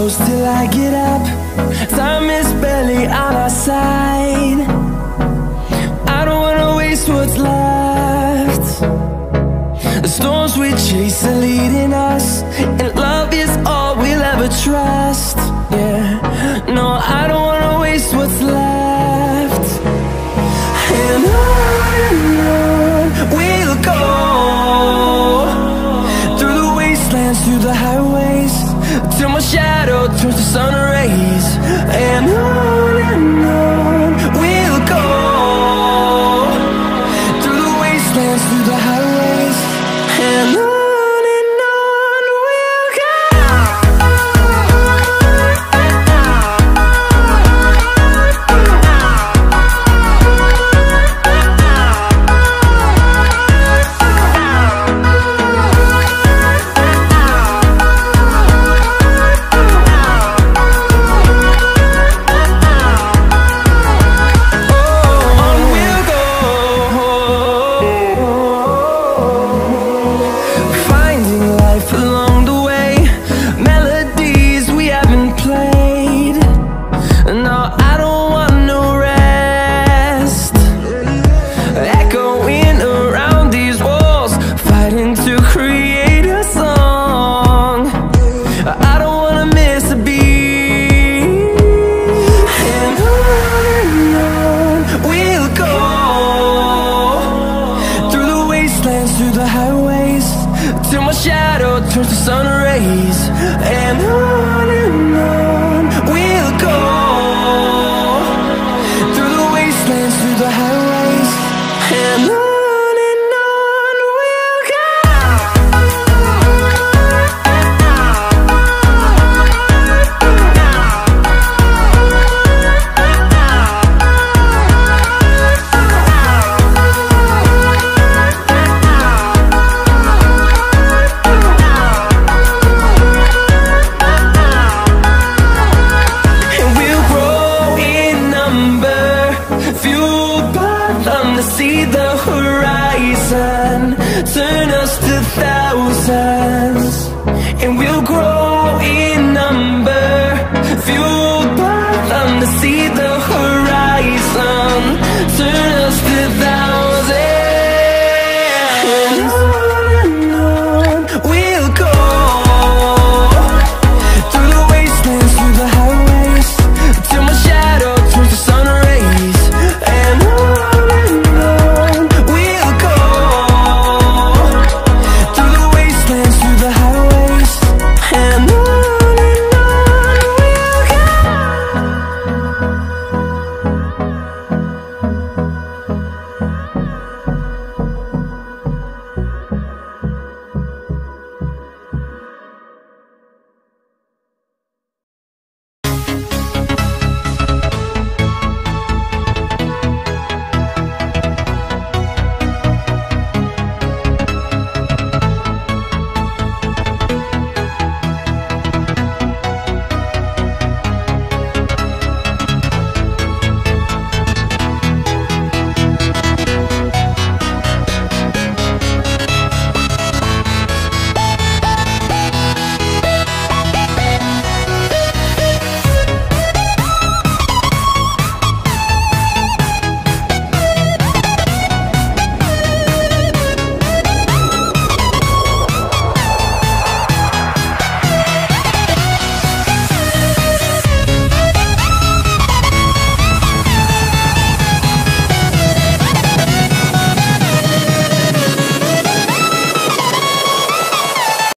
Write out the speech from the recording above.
close till I get up. Time is barely on our side. I don't wanna waste what's left. The storms we chase are leading us, and love is all we'll ever trust. Yeah, no, I don't wanna waste what's left. And on we'll go, through the wastelands, through the highways, till my shadow turns to sun rays. And on we'll go, through the wastelands, through the highways, and on we'll go. Through the highways, till my shadow turns to sun rays. And on we'll go, through the wastelands, through the highways, and on we'll go. See the horizon.